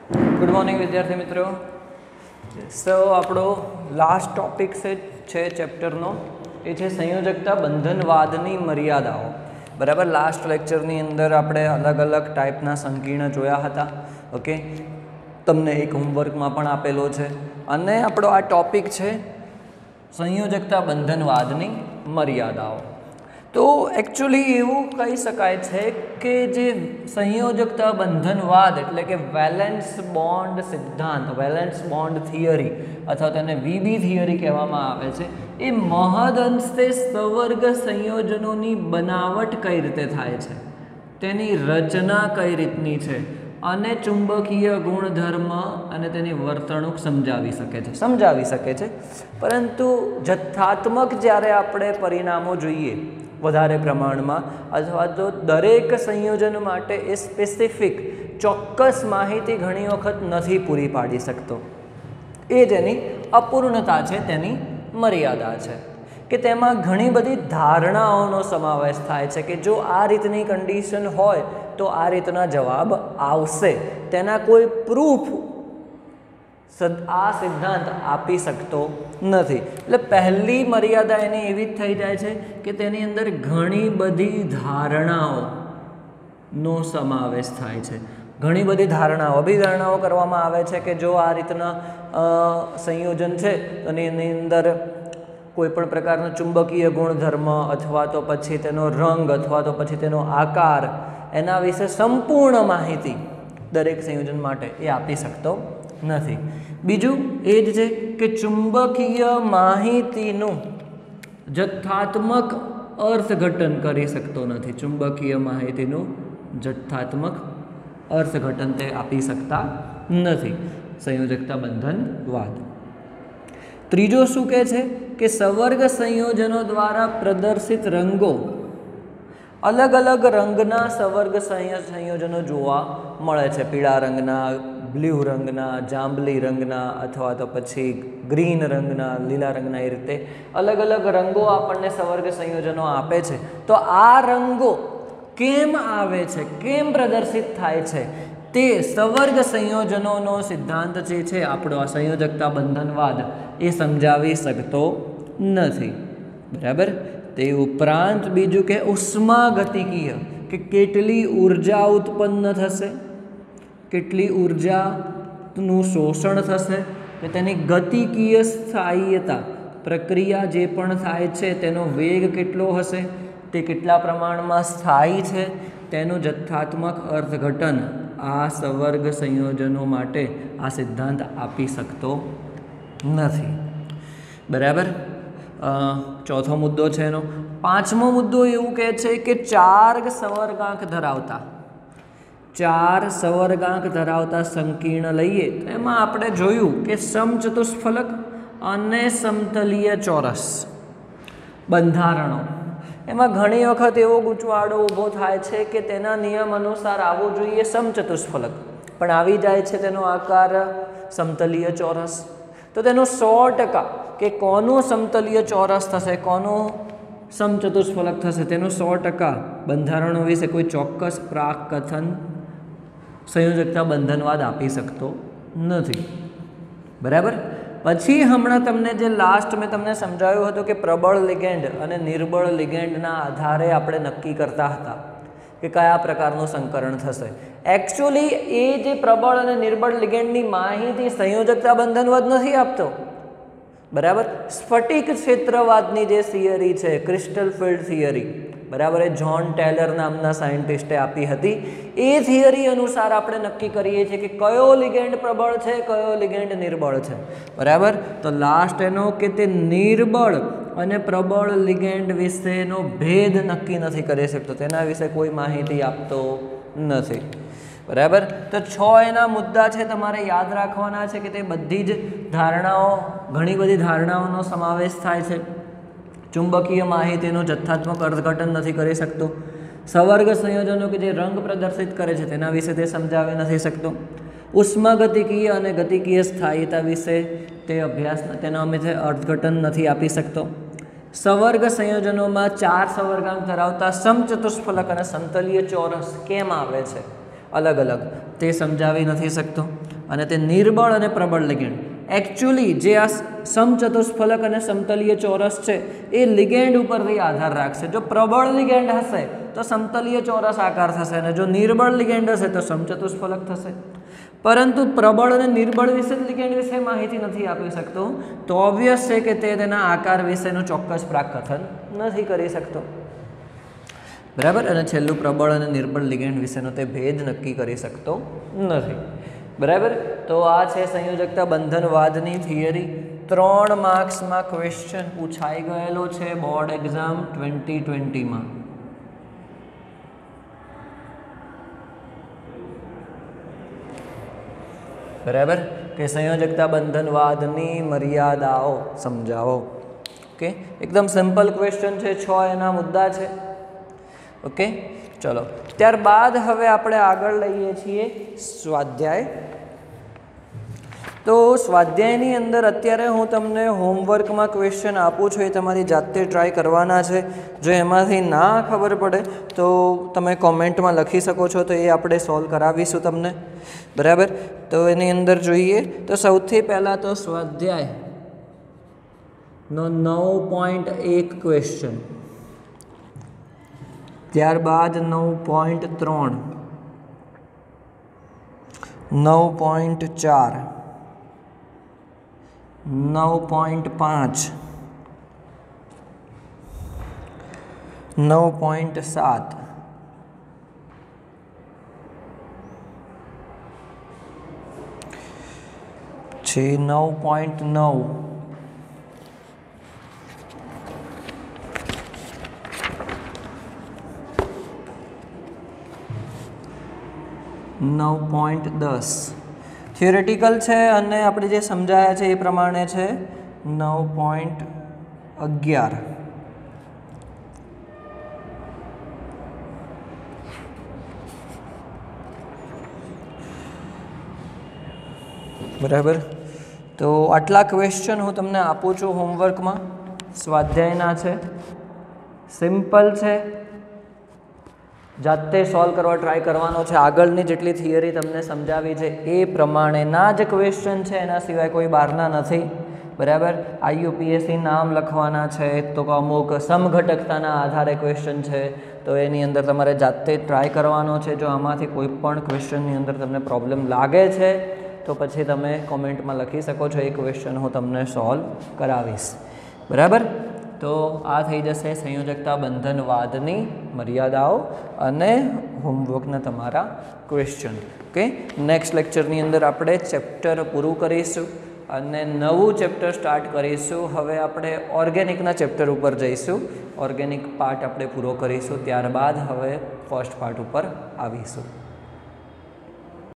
Good morning विद्यार्थी मित्रों। सो આપણો લાસ્ટ ટોપિક છે ચેપ્ટરનો એ છે સંયોજકતા બંધનવાદની મર્યાદાઓ। બરાબર, લાસ્ટ લેક્ચરની અંદર આપણે અલગ અલગ ટાઈપના સંકીર્ણ જોયા હતા। ઓકે, તમને એક હોમવર્કમાં પણ આપેલો છે અને આપણો આ ટોપિક છે સંયોજકતા બંધનવાદની મર્યાદાઓ। तो एक्चुअली એવું કહી શકાય છે કે જે સંયોજકતા બંધનવાદ એટલે કે વેલેન્સ બોન્ડ સિદ્ધાંત, વેલેન્સ બોન્ડ થિયરી અથવા તેને વીબી થિયરી કહેવામાં આવે છે, એ મહદઅંશે સવર્ગ સંયોજનોની બનાવટ કઈ રીતે થાય છે, તેની રચના કઈ રીતની છે અને ચુંબકીય ગુણધર્મ અને તેની વર્તણૂક સમજાવી શકે છે। પરંતુ જથ્થાત્મક જ્યારે આપણે પરિણામો જોઈએ વધારે પ્રમાણમાં અથવા તો દરેક સંયોજન માટે એ સ્પેસિફિક ચોક્કસ માહિતી ઘણી વખત નથી પૂરી પાડી શકતો। એ જેની અપૂર્ણતા છે, તેની મર્યાદા છે કે તેમાં ઘણી બધી ધારણાઓનો સમાવેશ થાય છે કે જો આ રીતની કન્ડિશન હોય તો આ રીતના જવાબ આવશે, તેના કોઈ પ્રૂફ આ સિદ્ધાંત આપી શકતો નથી। એટલે પહેલી મર્યાદા એની એવી જ થઈ જાય છે કે તેની અંદર ઘણી બધી ધારણાઓનો સમાવેશ થાય છે। ઘણી બધી ધારણાઓ, અભિધારણાઓ કરવામાં આવે છે કે જો આ રીતના સંયોજન છે અને એની અંદર કોઈ પણ પ્રકારનો ચુંબકીય ગુણધર્મ અથવા તો પછી તેનો રંગ અથવા તો પછી તેનો આકાર, એના વિશે સંપૂર્ણ માહિતી દરેક સંયોજન માટે એ આપી શકતો નથી। બીજું એ જ છે કે ચુંબકીય માહિતીનું જથ્થાત્મક અર્થઘટન કરી શકતો નથી। ચુંબકીય માહિતીનું જથ્થાત્મક અર્થઘટન તે આપી શકતા નથી સંયોજકતા બંધનવાદ। ત્રીજો શું કહે છે કે સવર્ગ સંયોજનો દ્વારા પ્રદર્શિત રંગો, અલગ અલગ રંગના સવર્ગ સંયોજનો જોવા મળે છે। પીળા રંગના, બ્લુ રંગના, જાંબલી રંગના અથવા તો પછી ગ્રીન રંગના, લીલા રંગના, એ રીતે અલગ અલગ રંગો આપણને સવર્ગ સંયોજનો આપે છે। તો આ રંગો કેમ આવે છે, કેમ પ્રદર્શિત થાય છે, તે સવર્ગ સંયોજનોનો સિદ્ધાંત જે છે આપણો આ સંયોજકતા બંધનવાદ એ સમજાવી શકતો નથી। બરાબર, તે ઉપરાંત બીજું કે ઉષ્માગતિકીય કે કેટલી ઉર્જા ઉત્પન્ન થશે, કેટલી ઉર્જાનું શોષણ થશે, કે તેની ગતિકીય સ્થાયીતા, પ્રક્રિયા જે પણ થાય છે તેનો વેગ કેટલો હશે, તે કેટલા પ્રમાણમાં સ્થાયી છે, તેનું જથ્થાત્મક અર્થઘટન આ સવર્ગ સંયોજનો માટે આ સિદ્ધાંત આપી શકતો નથી। બરાબર, ચોથો મુદ્દો છે એનો। પાંચમો મુદ્દો એવું કહે છે કે ચાર સવર્ગાંક ધરાવતા સંકીર્ણ લઈએ તો એમાં આપણે જોયું કે સમચતુષ્ફલક અને સમતલીય ચોરસ બંધારણો, એમાં ઘણી વખત એવો ગૂંચવાડો ઊભો થાય છે કે તેના નિયમ અનુસાર આવવું જોઈએ સમચતુષ્ફલક, પણ આવી જાય છે તેનો આકાર સમતલીય ચોરસ। તો તેનો 100% કે કોનું સમતલીય ચોરસ થશે, કોનું સમચતુષ્ફલક થશે, તેનું 100% બંધારણો વિશે કોઈ ચોક્કસ પ્રાકથન સંયોજકતા બંધનવાદ આપી શકતો નથી। બરાબર, પછી હમણાં તમને જે લાસ્ટ મેં તમને સમજાવ્યું હતું કે પ્રબળ લિગેન્ડ અને નિર્બળ લિગેન્ડના આધારે આપણે નક્કી કરતા હતા કે કયા પ્રકારનું સંકરણ થશે। એકચ્યુઅલી એ જે પ્રબળ અને નિર્બળ લિગેન્ડની માહિતી સંયોજકતા બંધનવાદ નથી આપતો। બરાબર, સ્ફટિક ક્ષેત્રવાદની જે થિયરી છે, ક્રિસ્ટલ ફિલ્ડ થિયરી, બરાબર, એ જ્હોન ટેલર નામના સાયન્ટિસ્ટે આપી હતી। એ થિયરી અનુસાર આપણે નક્કી કરીએ છીએ કે કયો લિગેન્ડ પ્રબળ છે, કયો લિગેન્ડ નિર્બળ છે। બરાબર, તો લાસ્ટ એનો કે તે નિર્બળ અને પ્રબળ લિગેન્ડ વિશેનો ભેદ નક્કી નથી કરી શકતો, તેના વિશે કોઈ માહિતી આપતો નથી। બરાબર, તો 6 એના મુદ્દા છે, તમારે યાદ રાખવાના છે કે તે બધી જ ધારણાઓ, ઘણી બધી ધારણાઓનો સમાવેશ થાય છે। ચુંબકીય માહિતીનું જથ્થાત્મક અર્થઘટન નથી કરી શકતો, સવર્ગ સંયોજનો કે જે રંગ પ્રદર્શિત કરે છે તેના વિશે તે સમજાવી નથી શકતો, ઉષ્માગતિકીય અને ગતિકીય સ્થાયીતા વિશે તે અભ્યાસ, તેનો અમે જે અર્થઘટન નથી આપી શકતો, સવર્ગ સંયોજનોમાં 4 સવર્ગાંક ધરાવતા સમચતુષ્ફલક અને સમતલીય ચોરસ કેમ આવે છે अलग अलग ते समझावी नहीं सकतो। अने ते निर्बळ अने प्रबळ लिगेंड एक्चुअली जे आ समचतुष्फलक अने समतलीय चौरस है ए लिगेंड उपरथी आधार राखशे। जो प्रबळ लिगेंड हशे तो समतलीय चौरस आकार थशे अने जो निर्बळ लिगेंड हशे तो समचतुष्फलक थशे। परंतु प्रबळ अने निर्बळ विषे लिगेंड विषे माहिती नहीं आपी सकतो तो ऑब्वियस है कि ते तेना आकार विशेनु चोक्कस प्राकथन नहीं करी सकतो। बराबर। अने छेल्लुं प्रबळ अने निर्बळ लिगेंड विशेनो ते भेद नक्की करी सकतो नहीं। बराबर। तो आ छे संयोजकता बंधनवादनी थियरी। 3 मार्क्स में क्वेश्चन पूछाई गयेलो छे बोर्ड एक्जाम 2020 में। बराबर कि संयोजकता बंधनवादनी मर्यादाओ समझाओ। ओके एकदम सिंपल क्वेश्चन है। 6 एना मुद्दा है। ओके चलो त्यारबाद हवे आपणे आगळ लईए छीए स्वाध्याय। तो स्वाध्यायनी अंदर अत्यारे हूँ तमने होमवर्क में क्वेश्चन आपू छूँ, तमारी जाते ट्राय करवाना है। जो एमांथी ना खबर पड़े तो तमे कॉमेंट में लखी सको छो, तो ये आपणे सॉल्व करावीशुं तमने। बराबर। तो एनी अंदर जोईए तो सौथी पहला तो स्वाध्याय नो 9.1 क्वेश्चन, त्यारबाद 9.3, 9.4, 9.5, 9.7, 9.9, 9.10 थियोरेटिकल है अने आपणे जे समझाया है ये प्रमाणे है 9.11। बराबर। तो आटला क्वेश्चन हूँ तमने आपू छूँ होमवर्क में। स्वाध्यायना है, सिंपल है, जाते सॉल्व करवा ट्राय करवानो छे। आगळनी जेटली थियरी तमने समझावी छे ए प्रमाणेना ज क्वेश्चन छे, एना सिवाय कोई बारना नथी। बराबर। IUPAC नाम लखवाना छे तो अमुक समघटकताना आधारे क्वेश्चन छे, तो एनी अंदर तमारे जाते ट्राय करवानो छे। जो आमांथी कोई पण क्वेश्चननी अंदर तमने प्रॉब्लम लागे छे तो पछी तमे कॉमेंट में लखी सको छो। ए क्वेश्चन हूँ तमने सॉल्व करावीश। बराबर। तो आ थई जशे संयोजकता बंधनवादनी मर्यादाओं अने होमवर्कना तमारा क्वेश्चन। ओके नेक्स्ट लेक्चरनी अंदर आपणे चेप्टर पूरुं करीशुं अने नवुं चेप्टर स्टार्ट करीशुं। हवे आपणे ऑर्गेनिकना चेप्टर उपर जईशुं। ऑर्गेनिक पार्ट आपणे पूरो करीशुं, त्यारबाद हवे फर्स्ट पार्ट उपर आवीशुं।